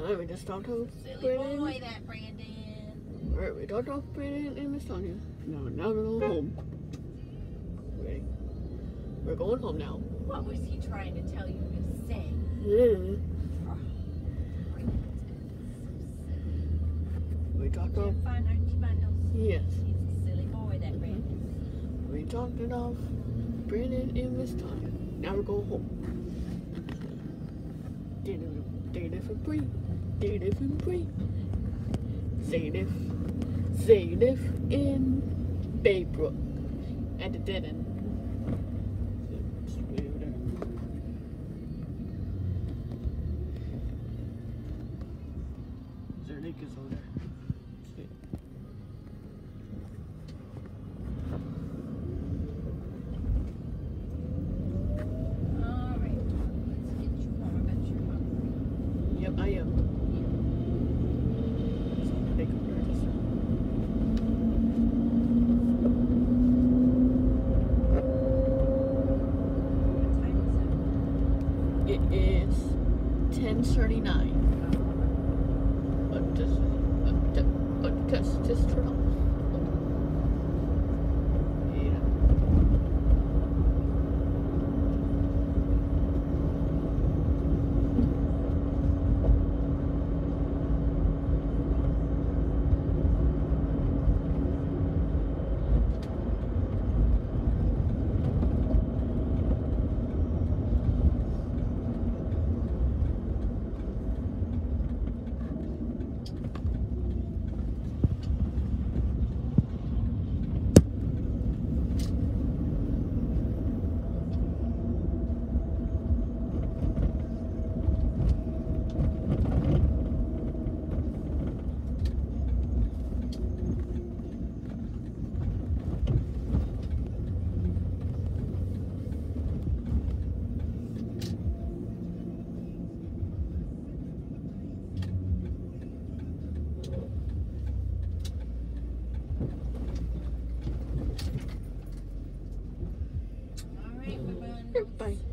Alright, we just talked to Silly Brandon. boy, that Brandon. Alright, we talked to Brandon and Miss Tanya. Now we're going home. Ready? We're going home now. What was he trying to tell you to say? Yeah. We talked to Fine, aren't you, Bundles? yes. He's a silly boy, that Brandon. We talked it off Brandon and Miss Tanya. Now we're going home. Data for free. Data for free. Zadif in Baybrook at the dead end. Zernik is over there. Alright, let's get you home. I bet you're hungry. Yep, I am. What time is it? It is 10:39. Just turn off. Yeah. Alright, we're going. Bye.